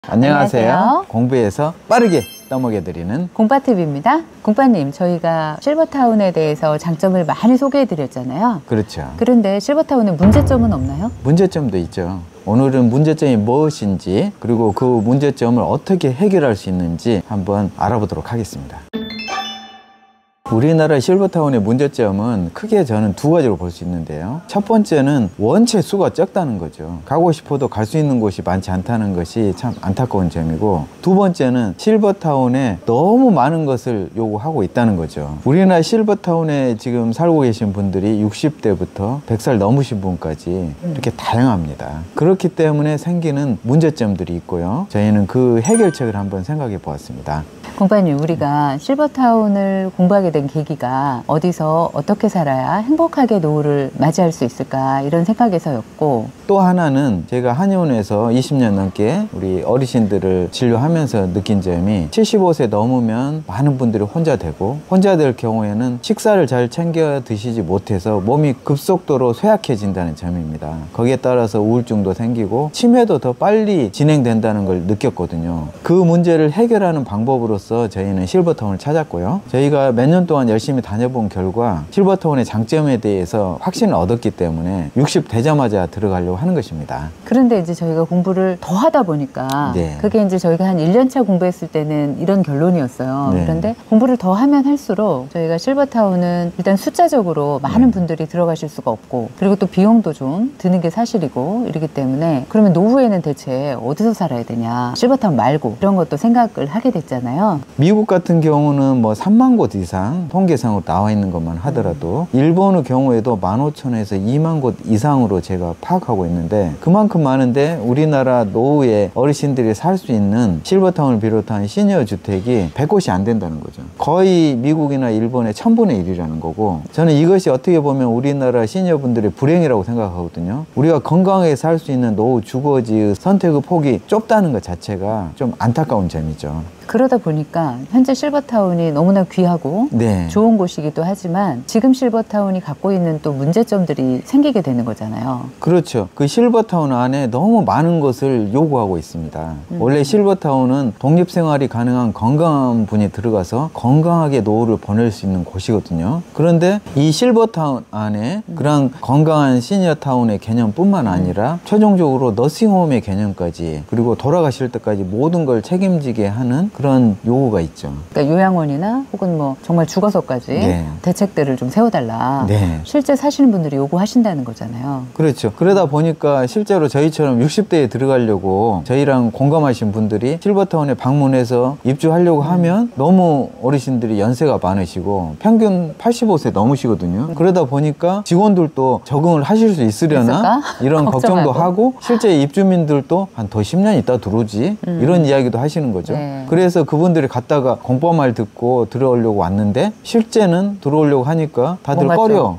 안녕하세요. 공부해서 빠르게 떠먹여드리는 공빠TV입니다. 공빠님, 저희가 실버타운에 대해서 장점을 많이 소개해드렸잖아요. 그렇죠. 그런데 실버타운에 문제점은 없나요? 문제점도 있죠. 오늘은 문제점이 무엇인지, 그리고 그 문제점을 어떻게 해결할 수 있는지 한번 알아보도록 하겠습니다. 우리나라 실버타운의 문제점은 크게 저는 두 가지로 볼 수 있는데요. 첫 번째는 원체 수가 적다는 거죠. 가고 싶어도 갈 수 있는 곳이 많지 않다는 것이 참 안타까운 점이고, 두 번째는 실버타운에 너무 많은 것을 요구하고 있다는 거죠. 우리나라 실버타운에 지금 살고 계신 분들이 60대부터 100살 넘으신 분까지 이렇게 다양합니다. 그렇기 때문에 생기는 문제점들이 있고요. 저희는 그 해결책을 한번 생각해 보았습니다. 공빠님, 우리가 실버타운을 공부하게 된 계기가 어디서 어떻게 살아야 행복하게 노후를 맞이할 수 있을까, 이런 생각에서였고, 또 하나는 제가 한의원에서 20년 넘게 우리 어르신들을 진료하면서 느낀 점이, 75세 넘으면 많은 분들이 혼자 되고, 혼자 될 경우에는 식사를 잘 챙겨 드시지 못해서 몸이 급속도로 쇠약해진다는 점입니다. 거기에 따라서 우울증도 생기고 치매도 더 빨리 진행된다는 걸 느꼈거든요. 그 문제를 해결하는 방법으로서 저희는 실버타운을 찾았고요. 저희가 몇 년 동안 열심히 다녀본 결과 실버타운의 장점에 대해서 확신을 얻었기 때문에 60 되자마자 들어가려고 하는 것입니다. 그런데 이제 저희가 공부를 더 하다 보니까 그게 이제 저희가 한 1년차 공부했을 때는 이런 결론이었어요. 그런데 공부를 더 하면 할수록 저희가 실버타운은 일단 숫자적으로 많은 분들이 들어가실 수가 없고, 그리고 또 비용도 좀 드는 게 사실이고, 이러기 때문에 그러면 노후에는 대체 어디서 살아야 되냐, 실버타운 말고, 이런 것도 생각을 하게 됐잖아요. 미국 같은 경우는 뭐 3만 곳 이상 통계상으로 나와 있는 것만 하더라도 일본의 경우에도 15,000에서 2만 곳 이상으로 제가 파악하고 있는데, 그만큼 많은데 우리나라 노후에 어르신들이 살 수 있는 실버타운을 비롯한 시니어 주택이 100곳이 안 된다는 거죠. 거의 미국이나 일본의 1000분의 1이라는 거고, 저는 이것이 어떻게 보면 우리나라 시니어분들의 불행이라고 생각하거든요. 우리가 건강하게 살 수 있는 노후 주거지의 선택의 폭이 좁다는 것 자체가 좀 안타까운 점이죠. 그러다 보니까 현재 실버타운이 너무나 귀하고 좋은 곳이기도 하지만, 지금 실버타운이 갖고 있는 또 문제점들이 생기게 되는 거잖아요. 그렇죠. 그 실버타운 안에 너무 많은 것을 요구하고 있습니다. 원래 실버타운은 독립생활이 가능한 건강한 분이 들어가서 건강하게 노후를 보낼 수 있는 곳이거든요. 그런데 이 실버타운 안에 그런 건강한 시니어타운의 개념뿐만 아니라 최종적으로 너싱홈의 개념까지, 그리고 돌아가실 때까지 모든 걸 책임지게 하는 그런 요구가 있죠. 그러니까 요양원이나 혹은 뭐 정말 죽어서까지 대책들을 좀 세워달라. 실제 사시는 분들이 요구하신다는 거잖아요. 그렇죠. 그러다 보니까 실제로 저희처럼 60대에 들어가려고 저희랑 공감하신 분들이 실버타운에 방문해서 입주하려고 하면 너무 어르신들이 연세가 많으시고 평균 85세 넘으시거든요. 그러다 보니까 직원들도 적응을 하실 수 있으려나 이런 걱정도 하고, 실제 입주민들도 한 더 10년 있다 들어오지 이런 이야기도 하시는 거죠. 그래서 그분들이 갔다가 공포말 듣고 들어오려고 왔는데, 실제는 들어오려고 하니까 다들 꺼려.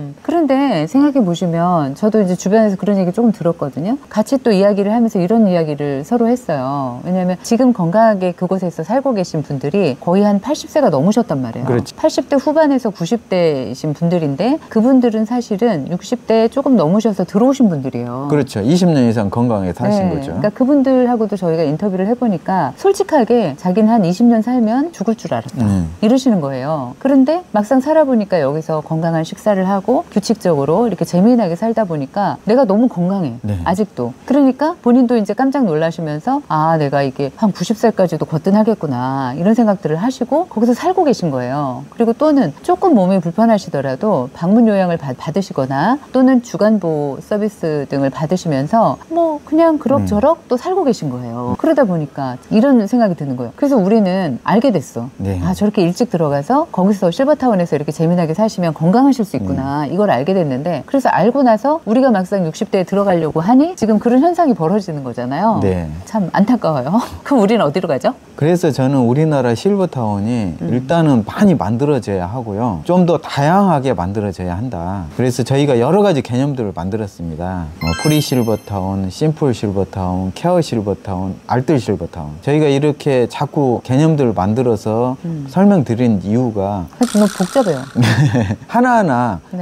그런데 생각해 보시면, 저도 이제 주변에서 그런 얘기 조금 들었거든요. 같이 또 이야기를 하면서 이런 이야기를 서로 했어요. 왜냐하면 지금 건강하게 그곳에서 살고 계신 분들이 거의 한 80세가 넘으셨단 말이에요. 그렇지. 80대 후반에서 90대이신 분들인데, 그분들은 사실은 60대 조금 넘으셔서 들어오신 분들이에요. 그렇죠. 20년 이상 건강하게 사신 거죠. 그러니까 그분들하고도 저희가 인터뷰를 해보니까 솔직하게 자기는 한 20년 살면 죽을 줄 알았다, 이러시는 거예요. 그런데 막상 살아보니까 여기서 건강한 식사를 하고 규칙적으로 이렇게 재미나게 살다 보니까 내가 너무 건강해. 아직도. 그러니까 본인도 이제 깜짝 놀라시면서, 아, 내가 이게 한 90살까지도 거뜬하겠구나, 이런 생각들을 하시고 거기서 살고 계신 거예요. 그리고 또는 조금 몸이 불편하시더라도 방문 요양을 받으시거나 또는 주간보호 서비스 등을 받으시면서 뭐 그냥 그럭저럭 또 살고 계신 거예요. 그러다 보니까 이런 생각이 드는 거예요. 그래서 우리는 알게 됐어. 아, 저렇게 일찍 들어가서 거기서 실버타운에서 이렇게 재미나게 사시면 건강하실 수 있구나, 이걸 알게 됐는데, 그래서 알고 나서 우리가 막상 60대에 들어가려고 하니 지금 그런 현상이 벌어지는 거잖아요. 참 안타까워요. 그럼 우리는 어디로 가죠? 그래서 저는 우리나라 실버타운이 일단은 많이 만들어져야 하고요. 좀 더 다양하게 만들어져야 한다. 그래서 저희가 여러 가지 개념들을 만들었습니다. 프리 실버타운, 심플 실버타운, 케어 실버타운, 알뜰 실버타운. 저희가 이렇게 자꾸 개념들을 만들어서 설명드린 이유가 너무 복잡해요. 하나하나 풀어나가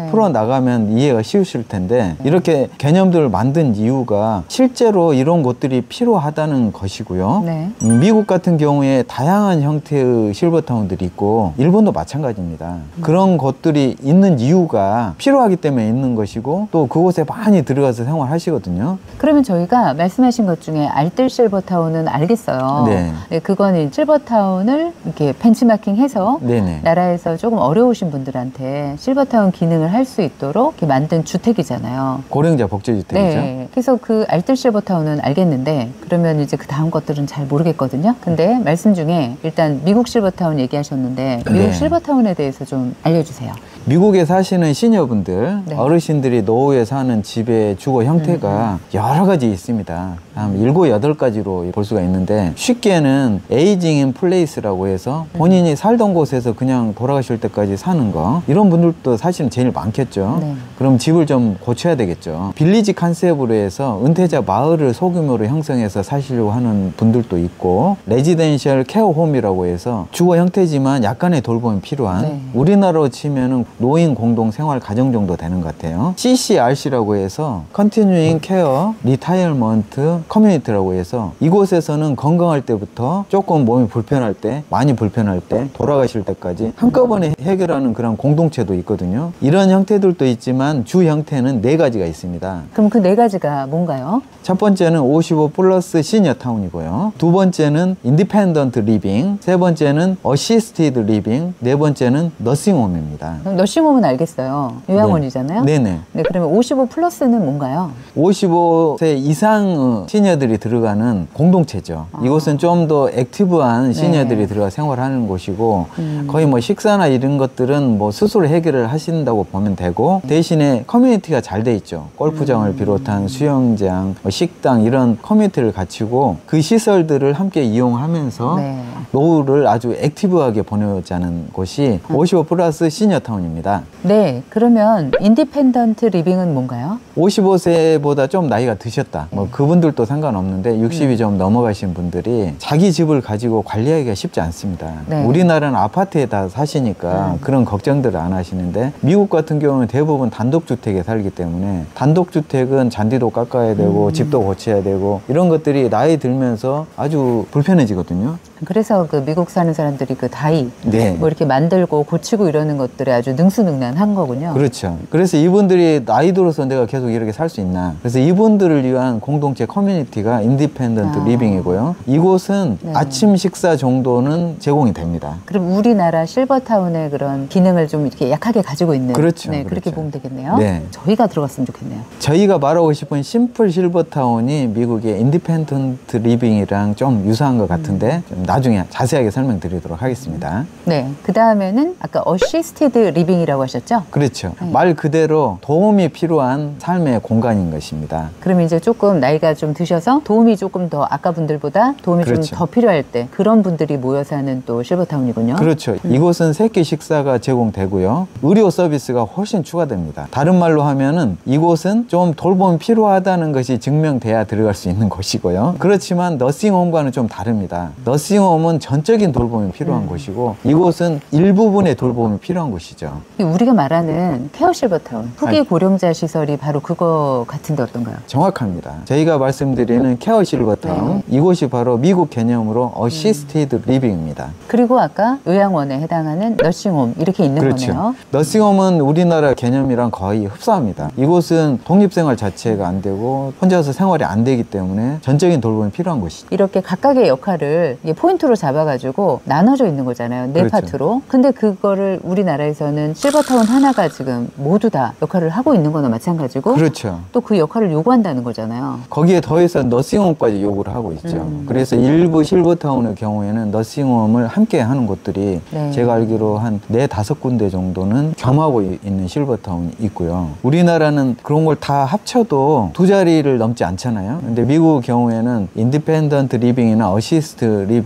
나가면 이해가 쉬우실 텐데 이렇게 개념들을 만든 이유가 실제로 이런 곳들이 필요하다는 것이고요. 네. 미국 같은 경우에 다양한 형태의 실버타운들이 있고 일본도 마찬가지입니다. 그런 것들이 있는 이유가 필요하기 때문에 있는 것이고 또 그곳에 많이 들어가서 생활하시거든요. 그러면 저희가 말씀하신 것 중에 알뜰 실버타운은 알겠어요. 네. 네, 그거는 실버타운을 이렇게 벤치마킹해서 네네. 나라에서 조금 어려우신 분들한테 실버타운 기능을 할 수 있도록 이렇게 만든 주택이잖아요. 고령자 복지주택이죠. 네. 그래서 그 알뜰 실버타운은 알겠는데 그러면 이제 그 다음 것들은 잘 모르겠거든요. 근데 말씀 중에 일단 미국 실버타운 얘기하셨는데 미국 네. 실버타운에 대해서 좀 알려주세요. 미국에 사시는 시니어분들, 네. 어르신들이 노후에 사는 집의 주거 형태가 여러 가지 있습니다. 한 7, 8가지로 볼 수가 있는데 쉽게는 에이징 인 플레이스라고 해서 본인이 살던 곳에서 그냥 돌아가실 때까지 사는 거 이런 분들도 사실은 제일 많겠죠. 네. 그럼 집을 좀 고쳐야 되겠죠. 빌리지 컨셉으로 해서 은퇴자 마을을 소규모로 형성해서 사시려고 하는 분들도 있고 레지덴셜 케어홈이라고 해서 주거 형태지만 약간의 돌봄이 필요한 네. 우리나라로 치면은 노인 공동 생활 가정 정도 되는 것 같아요. CCRC라고 해서 Continuing Care Retirement Community라고 해서 이곳에서는 건강할 때부터 조금 몸이 불편할 때, 많이 불편할 때, 돌아가실 때까지 한꺼번에 해결하는 그런 공동체도 있거든요. 이런 형태들도 있지만 주 형태는 4가지가 있습니다. 그럼 그 4가지가 뭔가요? 첫 번째는 55 플러스 시니어 타운이고요. 두 번째는 인디펜던트 리빙, 세 번째는 어시스티드 리빙, 네 번째는 너싱홈입니다. 그럼 너싱홈은 알겠어요. 요양원이잖아요. 네네. 네, 그러면 55 플러스는 뭔가요? 55세 이상 시니어들이 들어가는 공동체죠. 이곳은 좀 더 액티브한 시니어들이 네. 들어가 생활하는 곳이고 거의 뭐 식사나 이런 것들은 뭐 스스로 해결을 하신다고 보면 되고 대신에 커뮤니티가 잘 돼 있죠. 골프장을 비롯한 수영장, 뭐 식당 이런 커뮤니티를 갖추고 그 시설들을 함께 이용하면서 네. 노후를 아주 액티브하게 보내자는 곳이 55 플러스 시니어 타운입니다. 네, 그러면 인디펜던트 리빙은 뭔가요? 55세보다 좀 나이가 드셨다. 뭐 그분들도 상관없는데 60이 좀 넘어가신 분들이 자기 집을 가지고 관리하기가 쉽지 않습니다. 네. 우리나라는 아파트에 다 사시니까 그런 걱정들을 안 하시는데 미국 같은 경우는 대부분 단독주택에 살기 때문에 단독주택은 잔디도 깎아야 되고 집도 고쳐야 되고 이런 것들이 나이 들면서 아주 불편해지거든요. 그래서 그 미국 사는 사람들이 그 다이 네. 뭐 이렇게 만들고 고치고 이러는 것들에 아주 능수능란한 거군요. 그렇죠. 그래서 이분들이 나이 들어서 내가 계속 이렇게 살 수 있나. 그래서 이분들을 위한 공동체 커뮤니티가 인디펜던트 리빙이고요. 이곳은 네. 아침 식사 정도는 제공이 됩니다. 그럼 우리나라 실버타운의 그런 기능을 좀 이렇게 약하게 가지고 있는 그렇죠, 네, 그렇게 그렇죠. 보면 되겠네요. 네. 저희가 들어갔으면 좋겠네요. 저희가 말하고 싶은 심플 실버타운이 미국의 인디펜던트 리빙이랑 좀 유사한 것 같은데 좀 나중에 자세하게 설명드리도록 하겠습니다. 네. 그 다음에는 아까 어시스티드 리빙이라고 하셨죠? 그렇죠. 네. 말 그대로 도움이 필요한 삶의 공간인 것입니다. 그럼 이제 조금 나이가 좀 드셔서 도움이 조금 더 아까 분들보다 도움이 좀 그렇죠. 더 필요할 때 그런 분들이 모여 사는 또 실버타운이군요. 그렇죠. 이곳은 새끼 식사가 제공되고요. 의료 서비스가 훨씬 추가됩니다. 다른 말로 하면은 이곳은 좀 돌봄이 필요하다는 것이 증명돼야 들어갈 수 있는 곳이고요. 그렇지만 너싱홈과는 좀 다릅니다. 너싱홈은 전적인 돌봄이 필요한 곳이고 이곳은 일부분의 돌봄이 필요한 곳이죠. 우리가 말하는 케어 실버타운, 후기 고령자 시설이 바로 그거 같은데 어떤가요? 정확합니다. 저희가 말씀드리는 케어 실버타운 이곳이 바로 미국 개념으로 어시스티드 리빙입니다. 그리고 아까 요양원에 해당하는 너싱홈 이렇게 있는 그렇죠. 거네요. 너싱홈은 우리나라 개념이랑 거의 흡사합니다. 이곳은 독립생활 자체가 안 되고 혼자서 생활이 안 되기 때문에 전적인 돌봄이 필요한 곳이죠. 이렇게 각각의 역할을 이게 포인트로 잡아가지고 나눠져 있는 거잖아요. 네 그렇죠. 파트로. 근데 그거를 우리나라에서는 실버타운 하나가 지금 모두 다 역할을 하고 있는 거나 마찬가지고 그렇죠. 또 그 역할을 요구한다는 거잖아요. 거기에 더해서 너싱홈까지 요구를 하고 있죠. 그래서 일부 실버타운의 경우에는 너싱홈을 함께 하는 곳들이 네. 제가 알기로 한 4-5군데 정도는 겸하고 있는 실버타운이 있고요. 우리나라는 그런 걸 다 합쳐도 2자리를 넘지 않잖아요. 근데 미국 경우에는 인디펜던트 리빙이나 어시스트 리빙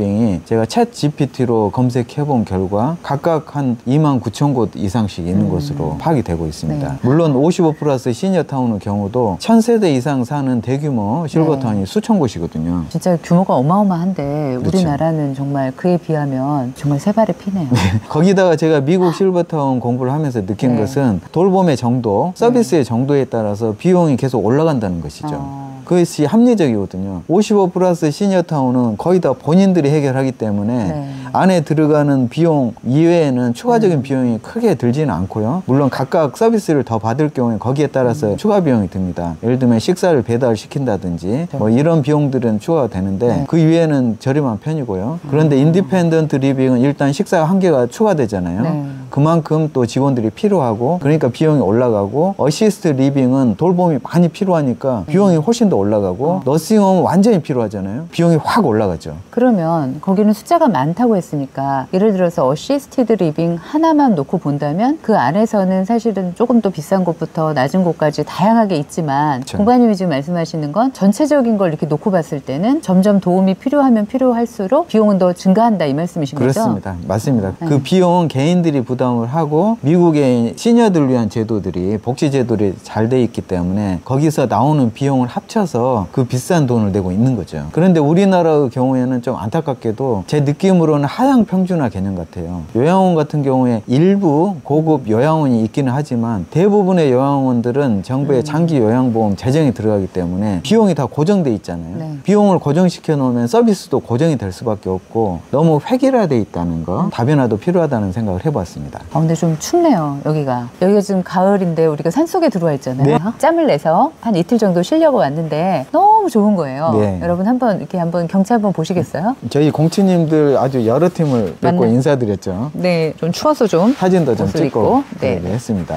빌딩이 제가 챗 GPT로 검색해 본 결과 각각 한 29,000곳 이상씩 있는 것으로 파악이 되고 있습니다. 네. 물론 55 플러스 시니어타운의 경우도 1000세대 이상 사는 대규모 실버타운이 수천 곳이거든요. 진짜 규모가 어마어마한데 그렇죠. 우리나라는 정말 그에 비하면 정말 세 발의 피네요. 거기다가 제가 미국 실버타운 공부를 하면서 느낀 네. 것은 돌봄의 정도, 서비스의 정도에 따라서 비용이 계속 올라간다는 것이죠. 그것이 합리적이거든요. 55 플러스 시니어타운은 거의 다 본인들이 해결하기 때문에 네. 안에 들어가는 비용 이외에는 추가적인 비용이 크게 들지는 않고요. 물론 각각 서비스를 더 받을 경우에 거기에 따라서 추가 비용이 듭니다. 예를 들면 식사를 배달시킨다든지 뭐 이런 비용들은 추가가 되는데 네. 그 이외에는 저렴한 편이고요. 그런데 인디펜던트 리빙은 일단 식사 한 개가 추가되잖아요. 네. 그만큼 또 직원들이 필요하고 그러니까 비용이 올라가고 어시스트 리빙은 돌봄이 많이 필요하니까 비용이 훨씬 더 올라가고 너싱홈은 완전히 필요하잖아요. 비용이 확 올라가죠. 그러면 거기는 숫자가 많다고 했으니까 예를 들어서 어시스티드 리빙 하나만 놓고 본다면 그 안에서는 사실은 조금 더 비싼 곳부터 낮은 곳까지 다양하게 있지만 그렇죠. 공관님이 지금 말씀하시는 건 전체적인 걸 이렇게 놓고 봤을 때는 점점 도움이 필요하면 필요할수록 비용은 더 증가한다 이 말씀이신 거죠? 그렇습니다. 맞습니다. 그 비용은 개인들이 부담을 하고 미국의 시니어들 위한 제도들이 복지 제도들이 잘 돼 있기 때문에 거기서 나오는 비용을 합쳐서 그 비싼 돈을 내고 있는 거죠. 그런데 우리나라의 경우에는 좀 안타깝게도 제 느낌으로는 하향 평준화 개념 같아요. 요양원 같은 경우에 일부 고급 요양원이 있기는 하지만 대부분의 요양원들은 정부의 장기 요양보험 재정이 들어가기 때문에 비용이 다 고정돼 있잖아요. 네. 비용을 고정시켜 놓으면 서비스도 고정이 될 수밖에 없고 너무 획일화돼 있다는 거 다변화도 필요하다는 생각을 해봤습니다. 근데 좀 춥네요, 여기가. 여기가 지금 가을인데 우리가 산속에 들어와 있잖아요. 네. 짬을 내서 한 이틀 정도 쉬려고 왔는데 너무 좋은 거예요. 네. 여러분 한번 경치 한번 보시겠어요? 저희 공치님들 아주 여러 팀을 뵙고 맞네. 인사드렸죠. 네, 좀 추워서 좀 사진도 좀 옷을 찍고 입고. 네. 했습니다.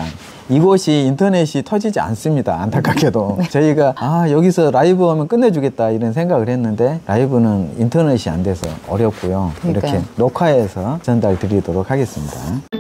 이곳이 인터넷이 터지지 않습니다. 안타깝게도. 저희가 여기서 라이브 하면 끝내주겠다 이런 생각을 했는데 라이브는 인터넷이 안 돼서 어렵고요. 그러니까요. 이렇게 녹화해서 전달 드리도록 하겠습니다.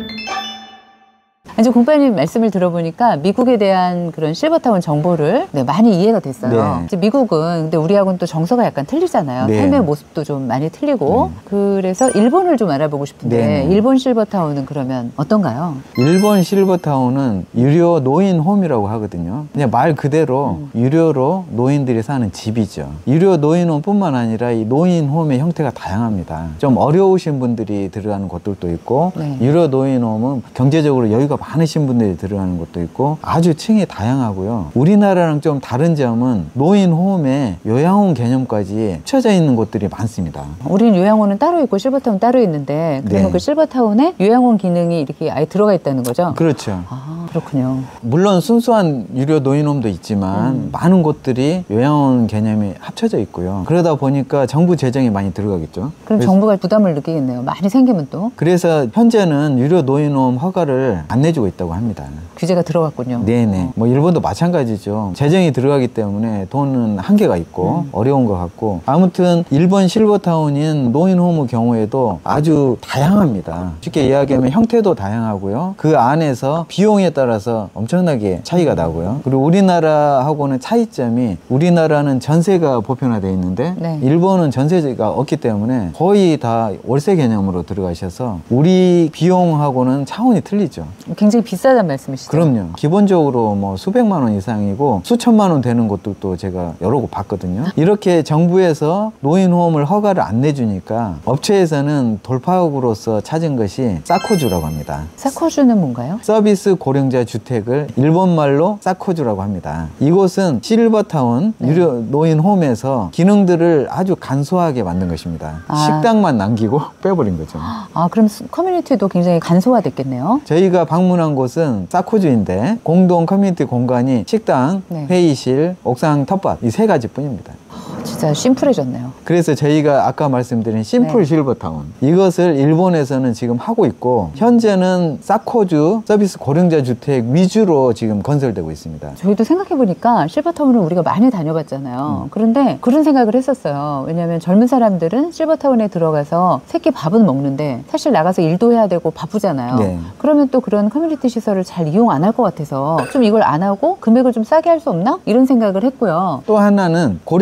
이제 공파님 말씀을 들어보니까 미국에 대한 그런 실버타운 정보를 많이 이해가 됐어요. 네. 이제 미국은 근데 우리하고는 또 정서가 약간 틀리잖아요. 네. 삶의 모습도 좀 많이 틀리고 그래서 일본을 좀 알아보고 싶은데 네. 일본 실버타운은 그러면 어떤가요? 일본 실버타운은 유료 노인홈이라고 하거든요. 그냥 말 그대로 유료로 노인들이 사는 집이죠. 유료 노인홈뿐만 아니라 이 노인홈의 형태가 다양합니다. 좀 어려우신 분들이 들어가는 곳들도 있고 네. 유료 노인홈은 경제적으로 여유가 많으신 분들이 들어가는 곳도 있고 아주 층이 다양하고요. 우리나라랑 좀 다른 점은 노인홈에 요양원 개념까지 합쳐져 있는 곳들이 많습니다. 우리는 요양원은 따로 있고 실버타운 따로 있는데 그러면 네. 그 실버타운에 요양원 기능이 이렇게 아예 들어가 있다는 거죠? 그렇죠. 그렇군요. 물론 순수한 유료 노인홈도 있지만 많은 곳들이 요양원 개념이 합쳐져 있고요. 그러다 보니까 정부 재정이 많이 들어가겠죠. 그럼 정부가 부담을 느끼겠네요. 많이 생기면 또 그래서 현재는 유료 노인홈 허가를 안 내주고 있다고 합니다. 규제가 들어갔군요. 네네. 뭐 일본도 마찬가지죠. 재정이 들어가기 때문에 돈은 한계가 있고 어려운 것 같고 아무튼 일본 실버타운인 노인홈의 경우에도 아주 다양합니다. 쉽게 이야기하면 형태도 다양하고요. 그 안에서 비용에 따라서 엄청나게 차이가 나고요. 그리고 우리나라하고는 차이점이 우리나라는 전세가 보편화되어 있는데 네. 일본은 전세가 없기 때문에 거의 다 월세 개념으로 들어가셔서 우리 비용하고는 차원이 틀리죠. 굉장히 비싸단 말씀이시죠? 그럼요. 기본적으로 뭐 수백만 원 이상이고 수천만 원 되는 곳들도 제가 여러 곳 봤거든요. 이렇게 정부에서 노인홈을 허가를 안 내주니까 업체에서는 돌파구로서 찾은 것이 사코주라고 합니다. 사코주는 뭔가요? 서비스 고령자 주택을 일본말로 사코주라고 합니다. 이곳은 실버타운 유료 노인홈에서 기능들을 아주 간소하게 만든 것입니다. 식당만 남기고 빼버린 거죠. 그럼 커뮤니티도 굉장히 간소화됐겠네요. 저희가 방문한 곳은 사코주인데 공동 커뮤니티 공간이 식당, 네. 회의실, 옥상 텃밭 이 세 가지 뿐입니다. 진짜 심플해졌네요. 그래서 저희가 아까 말씀드린 심플 네. 실버타운 이것을 일본에서는 지금 하고 있고 현재는 사코주 서비스 고령자 주택 위주로 지금 건설되고 있습니다. 저희도 생각해보니까 실버타운을 우리가 많이 다녀봤잖아요. 그런데 그런 생각을 했었어요. 왜냐하면 젊은 사람들은 실버타운에 들어가서 새끼 밥은 먹는데 사실 나가서 일도 해야 되고 바쁘잖아요. 네. 그러면 또 그런 커뮤니티 시설을 잘 이용 안 할 것 같아서 좀 이걸 안 하고 금액을 좀 싸게 할 수 없나? 이런 생각을 했고요. 또 하나는 고령의 어르신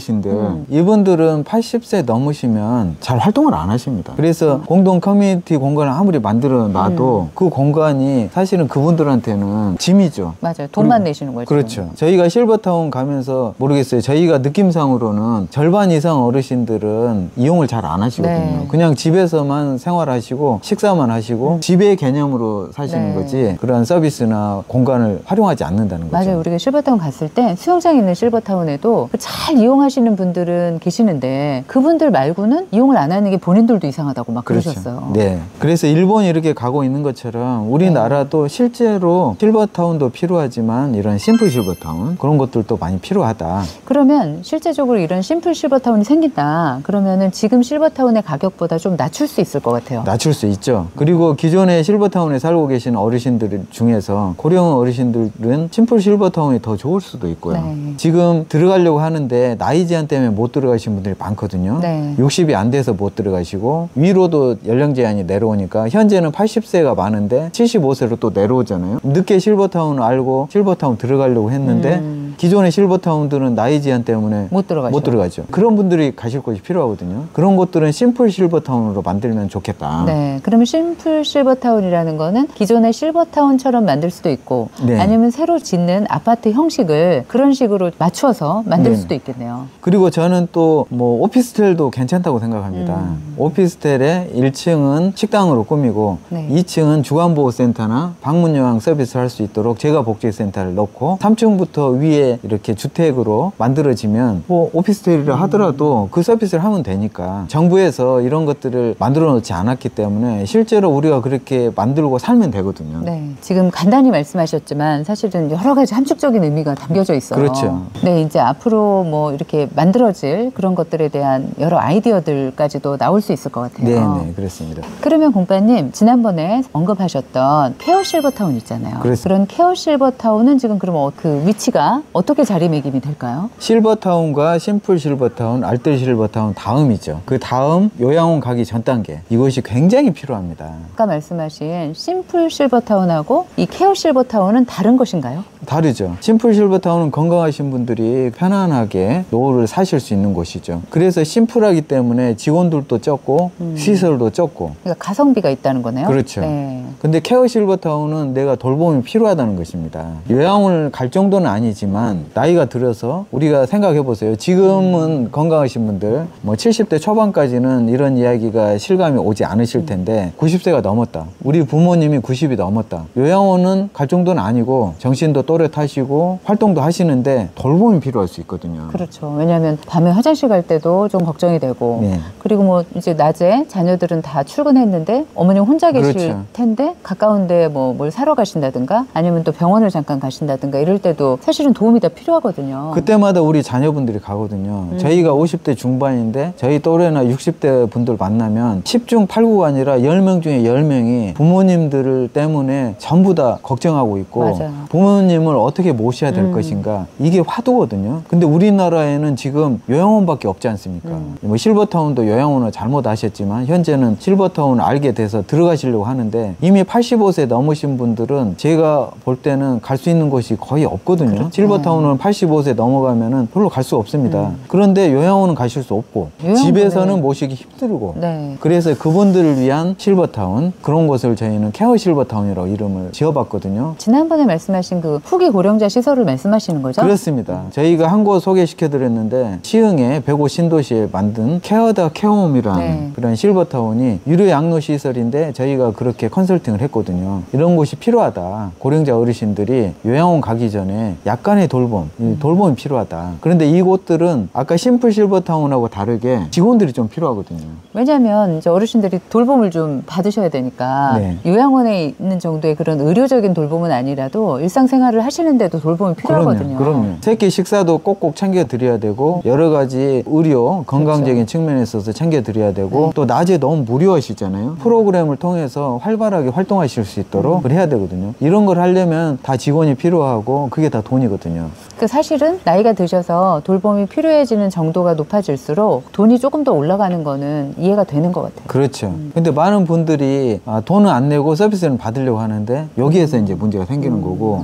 어르신들 이분들은 80세 넘으시면 잘 활동을 안 하십니다. 그래서 공동 커뮤니티 공간을 아무리 만들어 놔도 그 공간이 사실은 그분들한테는 짐이죠. 맞아요. 돈만 내시는 거죠. 그렇죠. 저희가 실버타운 가면서 모르겠어요. 저희가 느낌상으로는 절반 이상 어르신들은 이용을 잘 안 하시거든요. 네. 그냥 집에서만 생활하시고 식사만 하시고 집의 개념으로 사시는 네. 거지 그런 서비스나 공간을 활용하지 않는다는 거죠. 맞아요. 우리가 실버타운 갔을 때 수영장 있는 실버타운에도 잘 이용하시는 분들은 계시는데 그분들 말고는 이용을 안 하는 게 본인들도 이상하다고 막 그렇죠. 그러셨어요. 네. 그래서 일본이 이렇게 가고 있는 것처럼 우리나라도 실제로 실버타운도 필요하지만 이런 심플 실버타운 그런 것들도 많이 필요하다. 그러면 실제적으로 이런 심플 실버타운이 생긴다. 그러면은 지금 실버타운의 가격보다 좀 낮출 수 있을 것 같아요. 낮출 수 있죠. 그리고 기존의 실버타운에 살고 계신 어르신들 중에서 고령 어르신들은 심플 실버타운이 더 좋을 수도 있고요. 네. 지금 들어가려고 하는데 나이 제한 때문에 못 들어가신 분들이 많거든요. 네. 60이 안 돼서 못 들어가시고 위로도 연령 제한이 내려오니까 현재는 80세가 많은데 75세로 또 내려오잖아요. 늦게 실버타운을 알고 실버타운 들어가려고 했는데 기존의 실버타운들은 나이 제한 때문에 못 들어가죠. 그런 분들이 가실 곳이 필요하거든요. 그런 곳들은 심플 실버타운으로 만들면 좋겠다. 네. 그러면 심플 실버타운이라는 거는 기존의 실버타운처럼 만들 수도 있고 네. 아니면 새로 짓는 아파트 형식을 그런 식으로 맞춰서 만들 네. 수도 있겠네요. 그리고 저는 또 뭐 오피스텔도 괜찮다고 생각합니다. 오피스텔의 1층은 식당으로 꾸미고 네. 2층은 주간보호센터나 방문요양 서비스를 할 수 있도록 제가복지센터를 넣고 3층부터 위에 이렇게 주택으로 만들어지면 뭐 오피스텔이라 하더라도 그 서비스를 하면 되니까 정부에서 이런 것들을 만들어 놓지 않았기 때문에 실제로 우리가 그렇게 만들고 살면 되거든요. 네. 지금 간단히 말씀하셨지만 사실은 여러 가지 함축적인 의미가 담겨져 있어요. 그렇죠. 네, 이제 앞으로 뭐 이렇게 만들어질 그런 것들에 대한 여러 아이디어들까지도 나올 수 있을 것 같아요. 네, 그렇습니다. 그러면 공파님 지난번에 언급하셨던 케어 실버타운 있잖아요. 그렇습니다. 그런 케어 실버타운은 지금 그럼 그 위치가 어떻게 자리매김이 될까요? 실버타운과 심플 실버타운, 알뜰 실버타운 다음이죠. 그 다음 요양원 가기 전 단계. 이것이 굉장히 필요합니다. 아까 말씀하신 심플 실버타운하고 이 케어 실버타운은 다른 것인가요? 다르죠. 심플 실버타운은 건강하신 분들이 편안하게 노후를 사실 수 있는 곳이죠. 그래서 심플하기 때문에 직원들도 적고 시설도 적고. 그러니까 가성비가 있다는 거네요. 그렇죠. 네. 근데 케어 실버타운은 내가 돌봄이 필요하다는 것입니다. 요양원을 갈 정도는 아니지만 나이가 들어서 우리가 생각해 보세요. 지금은 건강하신 분들 뭐 70대 초반까지는 이런 이야기가 실감이 오지 않으실 텐데 90세가 넘었다. 우리 부모님이 90이 넘었다. 요양원은 갈 정도는 아니고 정신도 또렷하시고 활동도 하시는데 돌봄이 필요할 수 있거든요. 그렇죠. 왜냐하면 밤에 화장실 갈 때도 좀 걱정이 되고 네. 그리고 뭐 이제 낮에 자녀들은 다 출근했는데 어머님 혼자 계실 그렇죠. 텐데 가까운데 뭐 뭘 사러 가신다든가 아니면 또 병원을 잠깐 가신다든가 이럴 때도 사실은 도움이 다 필요하거든요. 그때마다 우리 자녀분들이 가거든요. 저희가 50대 중반인데 저희 또래나 60대 분들 만나면 10중 8구가 아니라 10명 중에 10명이 부모님들 때문에 전부 다 걱정하고 있고 맞아요. 부모님을 어떻게 모셔야 될 것인가 이게 화두거든요. 근데 우리나라에는 지금 요양원밖에 없지 않습니까? 뭐 실버타운도 요양원을 잘못 아셨지만 현재는 실버타운을 알게 돼서 들어가시려고 하는데 이미 85세 넘으신 분들은 제가 볼 때는 갈 수 있는 곳이 거의 없거든요. 그렇죠. 실버타운은 85세 넘어가면은 별로 갈 수 없습니다. 그런데 요양원은 가실 수 없고 요양원은- 집에서는 모시기 힘들고 네. 그래서 그분들을 위한 실버타운 그런 곳을 저희는 케어 실버타운이라고 이름을 지어봤거든요. 지난번에 말씀하신 그 후기 고령자 시설을 말씀하시는 거죠? 그렇습니다. 저희가 한 곳 소개시켜드렸는데 시흥의 105 신도시에 만든 케어더 케어홈이라는 네. 그런 실버타운이 유료 양로 시설인데 저희가 그렇게 컨설팅을 했거든요. 이런 곳이 필요하다. 고령자 어르신들이 요양원 가기 전에 약간의 돌봄, 이 돌봄이 필요하다. 그런데 이곳들은 아까 심플 실버타운하고 다르게 직원들이 좀 필요하거든요. 왜냐하면 이제 어르신들이 돌봄을 좀 받으셔야 되니까 네. 요양원에 있는 정도의 그런 의료적인 돌봄은 아니라도 일상생활을 하시는데도 돌봄이 필요하거든요. 그럼요. 새끼 식사도 꼭꼭 챙겨드려야 되고 여러 가지 의료 건강적인 그렇죠. 측면에 있어서 챙겨드려야 되고 네. 또 낮에 너무 무료하시잖아요. 프로그램을 통해서 활발하게 활동하실 수 있도록 해야 되거든요. 이런 걸 하려면 다 직원이 필요하고 그게 다 돈이거든요. 그 사실은 나이가 드셔서 돌봄이 필요해지는 정도가 높아질수록 돈이 조금 더 올라가는 거는 이해가 되는 것 같아요. 그렇죠. 근데 많은 분들이 돈은 안 내고 서비스는 받으려고 하는데 여기에서 이제 문제가 생기는 거고 그건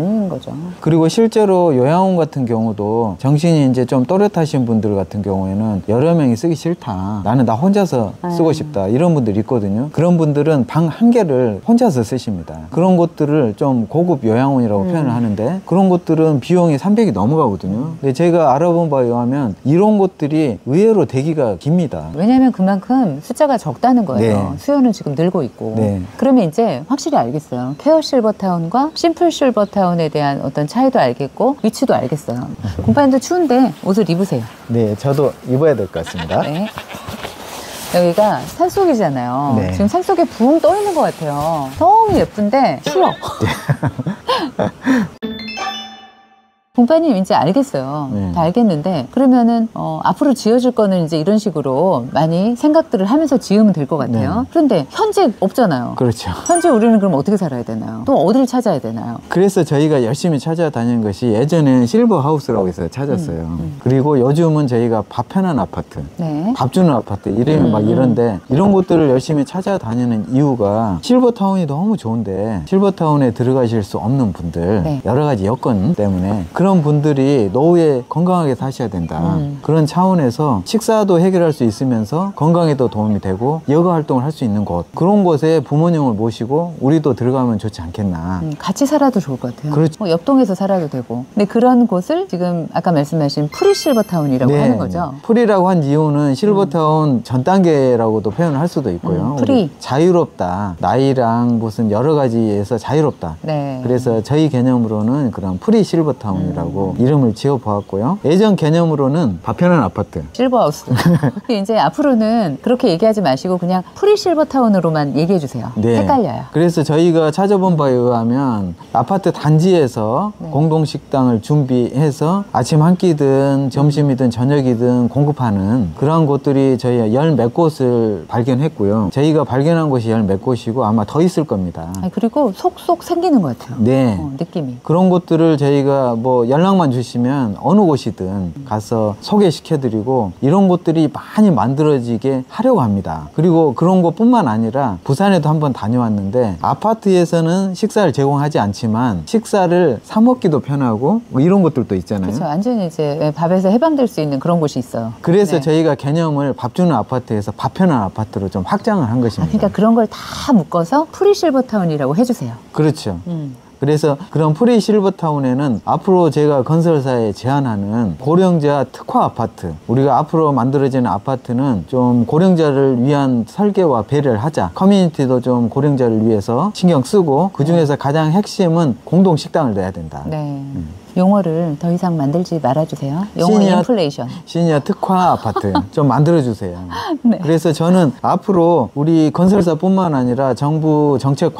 아닌 거죠. 그리고 실제로 요양원 같은 경우도 정신이 이제 좀 또렷하신 분들 같은 경우에는 여러 명이 쓰기 싫다. 나는 나 혼자서 쓰고 싶다. 이런 분들이 있거든요. 그런 분들은 방 한 개를 혼자서 쓰십니다. 그런 곳들을 좀 고급 요양원이라고 표현을 하는데 그런 곳들은 비용이 300이 넘어가거든요. 근데 제가 알아본 바에 의하면 이런 곳들이 의외로 대기가 깁니다. 왜냐하면 그만큼 숫자가 적다는 거예요. 네. 수요는 지금 늘고 있고. 네. 그러면 이제 확실히 알겠어요. 케어 실버타운과 심플 실버타운에 대한 어떤 차이도 알겠고 위치도 알겠어요. 공파님도 추운데 옷을 입으세요. 네, 저도 입어야 될 것 같습니다. 네. 여기가 산속이잖아요. 네. 지금 산속에 붕 떠 있는 것 같아요. 너무 예쁜데 추워. 공파님 이제 알겠어요. 네. 다 알겠는데 그러면은 앞으로 지어질 거는 이제 이런 식으로 많이 생각들을 하면서 지으면 될 것 같아요. 네. 그런데 현재 없잖아요. 그렇죠. 현재 우리는 그럼 어떻게 살아야 되나요? 또 어디를 찾아야 되나요? 그래서 저희가 열심히 찾아다니는 것이 예전에는 실버하우스라고 해서 찾았어요. 그리고 요즘은 저희가 밥 편한 아파트, 네. 밥 주는 아파트 이름이 막 이런데 이런 곳들을 열심히 찾아다니는 이유가 실버타운이 너무 좋은데 실버타운에 들어가실 수 없는 분들 네. 여러 가지 여건 때문에 그런 분들이 노후에 건강하게 사셔야 된다. 그런 차원에서 식사도 해결할 수 있으면서 건강에도 도움이 되고 여가 활동을 할 수 있는 곳 그런 곳에 부모님을 모시고 우리도 들어가면 좋지 않겠나. 같이 살아도 좋을 것 같아요. 그렇죠. 옆동에서 살아도 되고. 근데 그런 곳을 지금 아까 말씀하신 프리 실버타운이라고 하는 거죠. 프리라고 한 이유는 실버타운 전 단계라고도 표현을 할 수도 있고요. 프리. 우리 자유롭다. 나이랑 무슨 여러 가지에서 자유롭다. 네. 그래서 저희 개념으로는 그런 프리 실버타운이라고 이름을 지어 보았고요. 예전 개념으로는 밥 편한 아파트. 실버하우스. 이제 앞으로는 그렇게 얘기하지 마시고 그냥 프리 실버타운으로만 얘기해 주세요. 네. 헷갈려요. 그래서 저희가 찾아본 바에 의하면 아파트 단지에서 네. 공동식당을 준비해서 아침 한 끼든 점심이든 저녁이든 공급하는 그러한 곳들이 저희가 열 몇 곳을 발견했고요. 저희가 발견한 곳이 열 몇 곳이고 아마 더 있을 겁니다. 아니, 그리고 속속 생기는 것 같아요. 네. 느낌이. 그런 곳들을 저희가 뭐 연락만 주시면 어느 곳이든 가서 소개시켜드리고 이런 곳들이 많이 만들어지게 하려고 합니다. 그리고 그런 곳뿐만 아니라 부산에도 한번 다녀왔는데 아파트에서는 식사를 제공하지 않지만 식사를 사 먹기도 편하고 뭐 이런 것들도 있잖아요. 그렇죠. 완전히 이제 밥에서 해방될 수 있는 그런 곳이 있어요. 그래서 네. 저희가 개념을 밥 주는 아파트에서 밥 편한 아파트로 좀 확장을 한 것입니다. 그러니까 그런 걸 다 묶어서 프리 실버타운이라고 해주세요. 그렇죠. 그래서 그런 프리 실버타운에는 앞으로 제가 건설사에 제안하는 고령자 특화 아파트, 우리가 앞으로 만들어지는 아파트는 좀 고령자를 위한 설계와 배려를 하자. 커뮤니티도 좀 고령자를 위해서 신경 쓰고 그 중에서 가장 핵심은 공동 식당을 내야 된다. 네. 용어를 더 이상 만들지 말아주세요. 용어 인플레이션. 시니어 특화 아파트 좀 만들어주세요. 네. 그래서 저는 앞으로 우리 건설사뿐만 아니라 정부 정책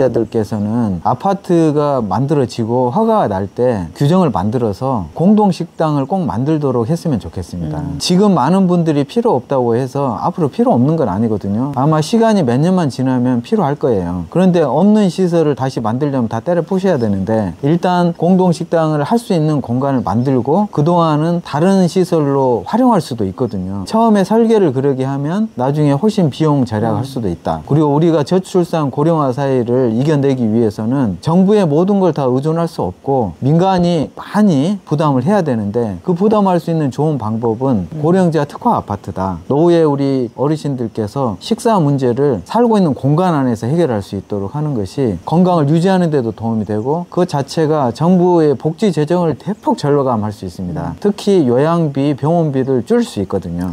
관계자들께서는 아파트가 만들어지고 허가가 날 때 규정을 만들어서 공동식당을 꼭 만들도록 했으면 좋겠습니다. 지금 많은 분들이 필요 없다고 해서 앞으로 필요 없는 건 아니거든요. 아마 시간이 몇 년만 지나면 필요할 거예요. 그런데 없는 시설을 다시 만들려면 다 때려 부셔야 되는데 일단 공동식당을 할 수 있는 공간을 만들고 그동안은 다른 시설로 활용할 수도 있거든요. 처음에 설계를 그러게 하면 나중에 훨씬 비용 절약할 수도 있다. 그리고 우리가 저출산 고령화 사회를 이겨내기 위해서는 정부의 모든 걸 다 의존할 수 없고 민간이 많이 부담을 해야 되는데 그 부담할 수 있는 좋은 방법은 고령자 특화 아파트다. 노후에 우리 어르신들께서 식사 문제를 살고 있는 공간 안에서 해결할 수 있도록 하는 것이 건강을 유지하는 데도 도움이 되고 그 자체가 정부의 복지 재정을 대폭 절감할 수 있습니다. 특히 요양비, 병원비를 줄 수 있거든요.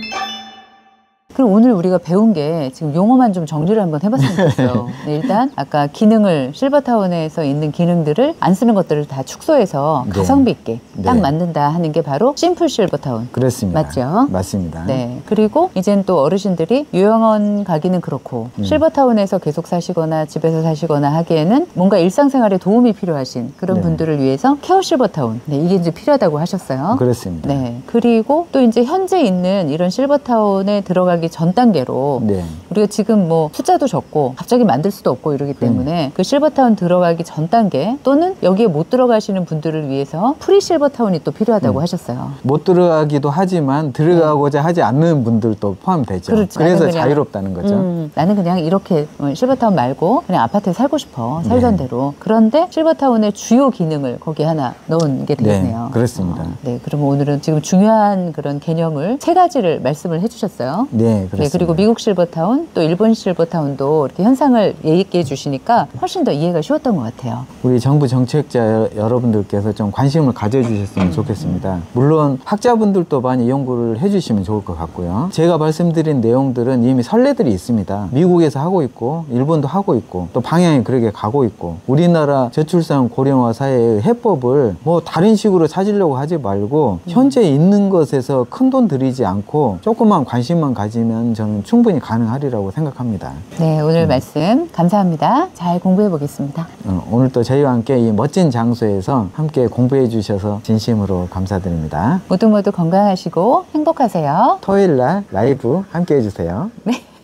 그럼 오늘 우리가 배운 게 지금 용어만 좀 정리를 한번 해봤으면 좋겠어요. 네, 일단 아까 기능을 실버타운에서 있는 기능들을 안 쓰는 것들을 다 축소해서 네. 가성비 있게 딱 네. 만든다 하는 게 바로 심플 실버타운. 그렇습니다. 맞죠? 맞습니다. 네. 그리고 이젠 또 어르신들이 요양원 가기는 그렇고 실버타운에서 계속 사시거나 집에서 사시거나 하기에는 뭔가 일상생활에 도움이 필요하신 그런 네. 분들을 위해서 케어 실버타운. 네, 이게 이제 필요하다고 하셨어요. 그렇습니다. 네. 그리고 또 이제 현재 있는 이런 실버타운에 들어가기 전 단계로 네. 우리가 지금 뭐 숫자도 적고 갑자기 만들 수도 없고 이러기 때문에 그 실버타운 들어가기 전 단계 또는 여기에 못 들어가시는 분들을 위해서 프리 실버타운이 또 필요하다고 하셨어요. 못 들어가기도 하지만 들어가고자 하지 않는 분들도 포함되죠. 그렇죠. 그래서 나는 그냥, 자유롭다는 거죠. 나는 그냥 이렇게 실버타운 말고 그냥 아파트에 살고 싶어. 살던 대로. 그런데 실버타운의 주요 기능을 거기 하나 넣은 게 되겠네요. 네, 그렇습니다. 네, 그러면 오늘은 지금 중요한 그런 개념을 세 가지를 말씀을 해주셨어요. 네, 그렇습니다. 네, 그리고 미국 실버타운 또 일본 실버타운도 이렇게 현상을 얘기해 주시니까 훨씬 더 이해가 쉬웠던 것 같아요. 우리 정부 정책자 여러분들께서 좀 관심을 가져주셨으면 좋겠습니다. 물론 학자분들도 많이 연구를 해주시면 좋을 것 같고요. 제가 말씀드린 내용들은 이미 선례들이 있습니다. 미국에서 하고 있고 일본도 하고 있고 또 방향이 그렇게 가고 있고 우리나라 저출산 고령화 사회의 해법을 뭐 다른 식으로 찾으려고 하지 말고 현재 있는 것에서 큰 돈 들이지 않고 조금만 관심만 가지면 저는 충분히 가능하리라고 생각합니다. 네, 오늘 말씀 감사합니다. 잘 공부해 보겠습니다. 오늘 또 저희와 함께 이 멋진 장소에서 함께 공부해 주셔서 진심으로 감사드립니다. 모두 건강하시고 행복하세요. 토요일 날 라이브 함께 해주세요. 네.